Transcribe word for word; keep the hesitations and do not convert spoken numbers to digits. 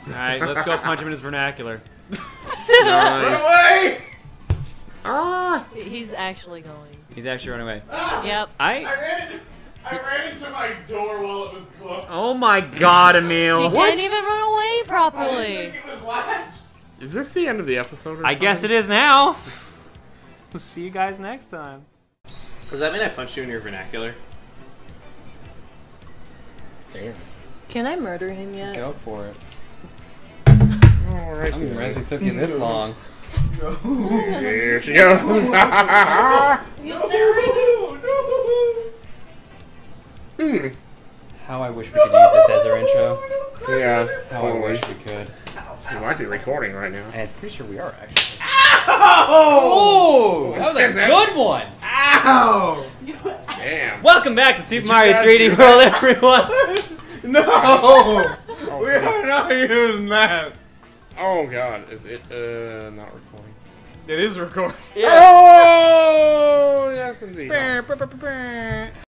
Alright, let's go punch him in his vernacular. Nice. Run away! Ah! He's actually going. He's actually running away. Ah! Yep. I... I ran, into, I ran into my door while it was closed. Oh my god, Emil. He What? can't even run away I properly. didn't think it was latched. Is this the end of the episode or I something? guess it is now. We'll see you guys next time. Does that mean I punched you in your vernacular? Damn. Can I murder him yet? Go for it. Alright. I'm impressed it took you this long. Here she goes. No, no. Hmm. How I wish we could use this as our intro. Yeah. How I wish we could. You might be recording right now. I'm pretty sure we are actually. Oh! That was a good one! Ow! Damn. Welcome back to Super Did you Mario guys three D do World, everyone. No! Oh, We are not using that. oh god, is it uh not recording? It is recording. Yeah. Oh yes indeed.